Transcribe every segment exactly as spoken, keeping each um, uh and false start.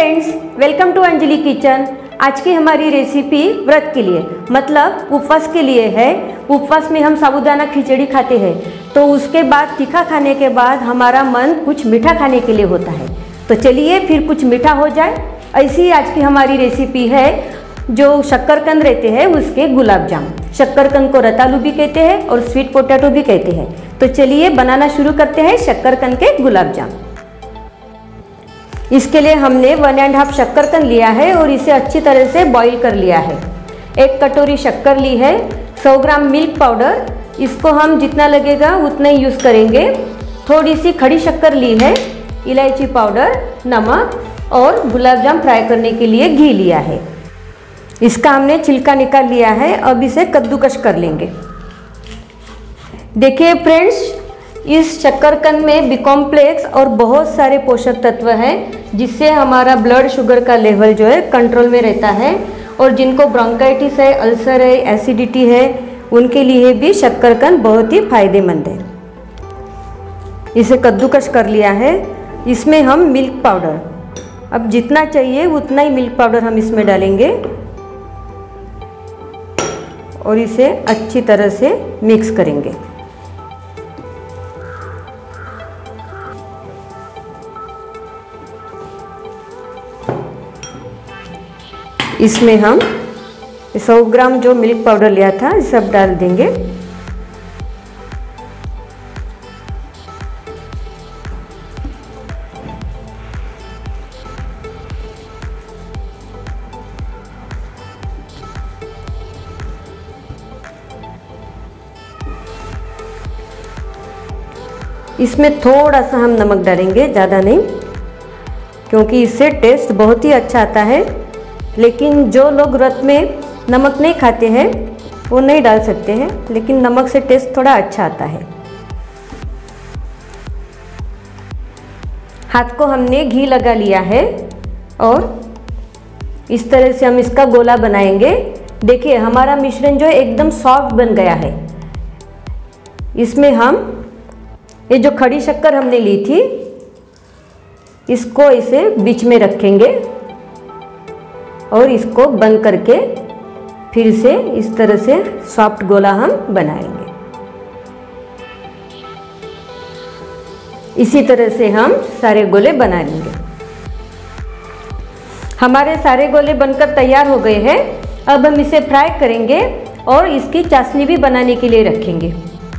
Friends, welcome to Anjali kitchen. आज की हमारी रेसिपी व्रत के लिए मतलब उपवास के लिए है। उपवास में हम साबूदाना खिचड़ी खाते हैं, तो उसके बाद तीखा खाने के बाद हमारा मन कुछ मीठा खाने के लिए होता है। तो चलिए फिर कुछ मीठा हो जाए। ऐसी आज की हमारी रेसिपी है जो शक्करकंद रहते हैं उसके गुलाब जाम। शक्करकंद को रतालू भी कहते हैं और स्वीट पोटैटो भी कहते हैं। तो चलिए बनाना शुरू करते हैं शक्करकंद के गुलाब जाम। इसके लिए हमने वन एंड हाफ शक्करकंद लिया है और इसे अच्छी तरह से बॉईल कर लिया है। एक कटोरी शक्कर ली है, सौ ग्राम मिल्क पाउडर, इसको हम जितना लगेगा उतना ही यूज़ करेंगे। थोड़ी सी खड़ी शक्कर ली है, इलायची पाउडर, नमक और गुलाब जाम फ्राई करने के लिए घी लिया है। इसका हमने छिलका निकाल लिया है। अब इसे कद्दूकस कर लेंगे। देखिए फ्रेंड्स, इस शक्करकंद में बी कॉम्प्लेक्स और बहुत सारे पोषक तत्व हैं जिससे हमारा ब्लड शुगर का लेवल जो है कंट्रोल में रहता है। और जिनको ब्रोंकाइटिस है, अल्सर है, एसिडिटी है, उनके लिए भी शक्करकंद बहुत ही फायदेमंद है। इसे कद्दूकस कर लिया है। इसमें हम मिल्क पाउडर, अब जितना चाहिए उतना ही मिल्क पाउडर हम इसमें डालेंगे और इसे अच्छी तरह से मिक्स करेंगे। इसमें हम सौ ग्राम जो मिल्क पाउडर लिया था सब डाल देंगे। इसमें थोड़ा सा हम नमक डालेंगे, ज़्यादा नहीं, क्योंकि इससे टेस्ट बहुत ही अच्छा आता है। लेकिन जो लोग व्रत में नमक नहीं खाते हैं वो नहीं डाल सकते हैं, लेकिन नमक से टेस्ट थोड़ा अच्छा आता है। हाथ को हमने घी लगा लिया है और इस तरह से हम इसका गोला बनाएंगे। देखिए हमारा मिश्रण जो है एकदम सॉफ्ट बन गया है। इसमें हम ये जो खड़ी शक्कर हमने ली थी इसको इसे बीच में रखेंगे और इसको बंद करके फिर से इस तरह से सॉफ्ट गोला हम बनाएंगे। इसी तरह से हम सारे गोले बना लेंगे। हमारे सारे गोले बनकर तैयार हो गए हैं। अब हम इसे फ्राई करेंगे और इसकी चाशनी भी बनाने के लिए रखेंगे।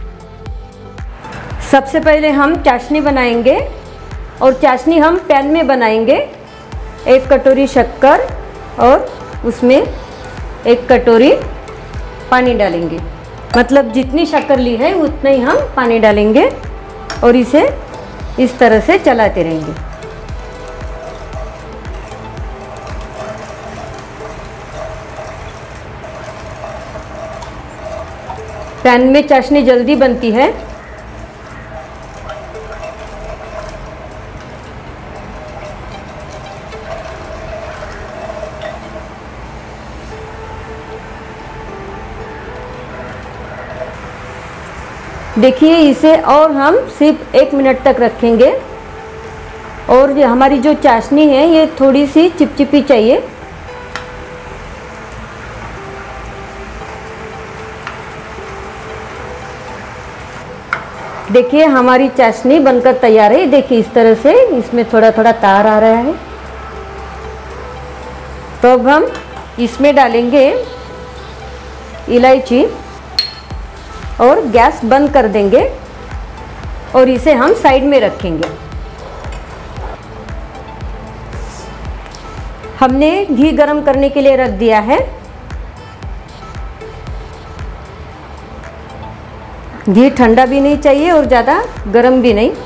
सबसे पहले हम चाशनी बनाएंगे और चाशनी हम पैन में बनाएंगे। एक कटोरी शक्कर और उसमें एक कटोरी पानी डालेंगे, मतलब जितनी शक्कर ली है उतना ही हम पानी डालेंगे और इसे इस तरह से चलाते रहेंगे। पैन में चाशनी जल्दी बनती है। देखिए इसे और हम सिर्फ एक मिनट तक रखेंगे और ये हमारी जो चाशनी है ये थोड़ी सी चिपचिपी चाहिए। देखिए हमारी चाशनी बनकर तैयार है। देखिए इस तरह से इसमें थोड़ा थोड़ा तार आ रहा है। तो अब हम इसमें डालेंगे इलायची और गैस बंद कर देंगे और इसे हम साइड में रखेंगे। हमने घी गरम करने के लिए रख दिया है। घी ठंडा भी नहीं चाहिए और ज़्यादा गरम भी नहीं।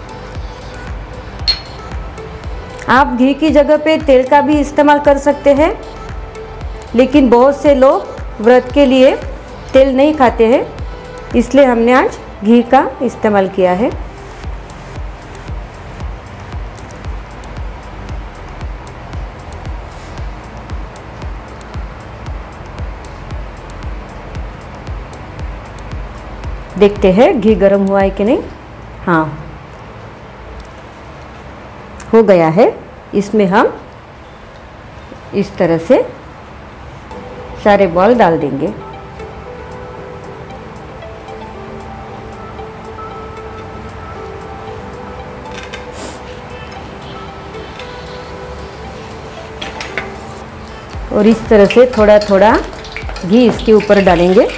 आप घी की जगह पे तेल का भी इस्तेमाल कर सकते हैं, लेकिन बहुत से लोग व्रत के लिए तेल नहीं खाते हैं, इसलिए हमने आज घी का इस्तेमाल किया है। देखते हैं घी गर्म हुआ है कि नहीं। हाँ, हो गया है। इसमें हम इस तरह से सारे बॉल डाल देंगे। और इस तरह से थोड़ा थोड़ा घी इसके ऊपर डालेंगे।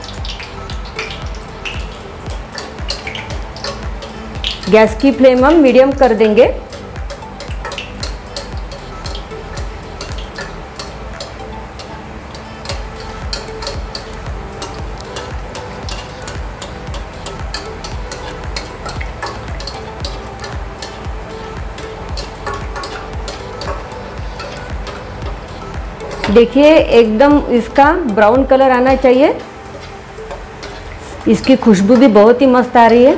गैस की फ्लेम हम मीडियम कर देंगे। देखिए एकदम इसका ब्राउन कलर आना चाहिए। इसकी खुशबू भी बहुत ही मस्त आ रही है।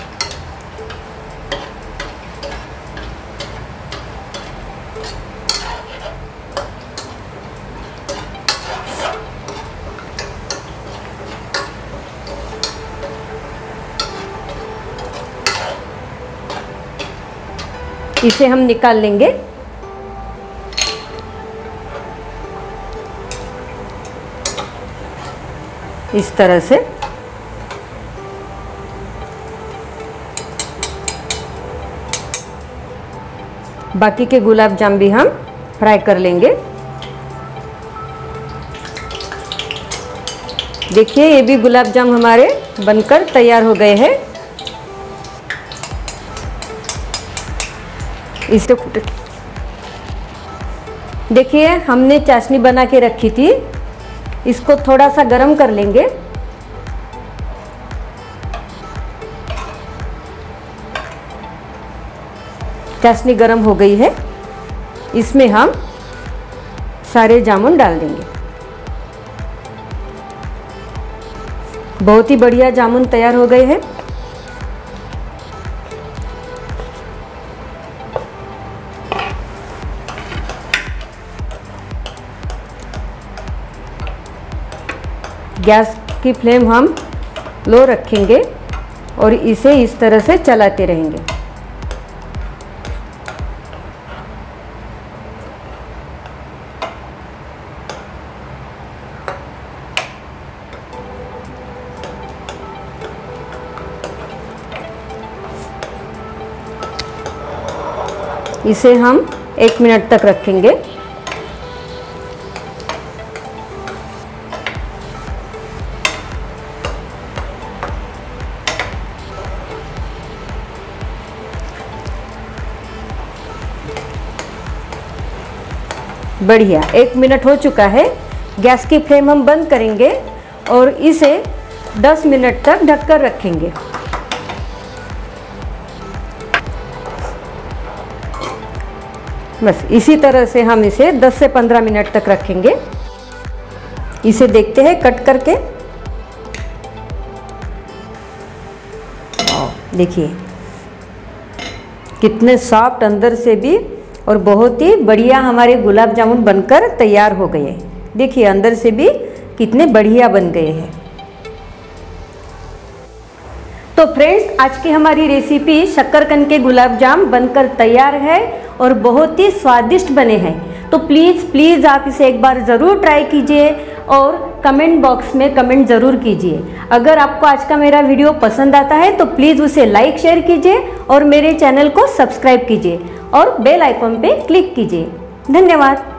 इसे हम निकाल लेंगे। इस तरह से बाकी के गुलाब जाम भी हम फ्राई कर लेंगे। देखिए ये भी गुलाब जाम हमारे बनकर तैयार हो गए हैं। इसे देखिए हमने चाशनी बना के रखी थी, इसको थोड़ा सा गरम कर लेंगे। चाशनी गरम हो गई है, इसमें हम सारे जामुन डाल देंगे। बहुत ही बढ़िया जामुन तैयार हो गए हैं। गैस की फ्लेम हम लो रखेंगे और इसे इस तरह से चलाते रहेंगे। इसे हम एक मिनट तक रखेंगे। बढ़िया, एक मिनट हो चुका है। गैस की फ्लेम हम बंद करेंगे और इसे दस मिनट तक ढककर रखेंगे। बस इसी तरह से हम इसे दस से पंद्रह मिनट तक रखेंगे। इसे देखते हैं कट करके। देखिए कितने सॉफ्ट अंदर से भी और बहुत ही बढ़िया हमारे गुलाब जामुन बनकर तैयार हो गए हैं। देखिए अंदर से भी कितने बढ़िया बन गए हैं। तो फ्रेंड्स आज की हमारी रेसिपी शक्करकंद के गुलाब जाम बनकर तैयार है और बहुत ही स्वादिष्ट बने हैं। तो प्लीज़ प्लीज़ आप इसे एक बार ज़रूर ट्राई कीजिए और कमेंट बॉक्स में कमेंट ज़रूर कीजिए। अगर आपको आज का मेरा वीडियो पसंद आता है तो प्लीज़ उसे लाइक शेयर कीजिए और मेरे चैनल को सब्सक्राइब कीजिए और बेल आइकॉन पे क्लिक कीजिए। धन्यवाद।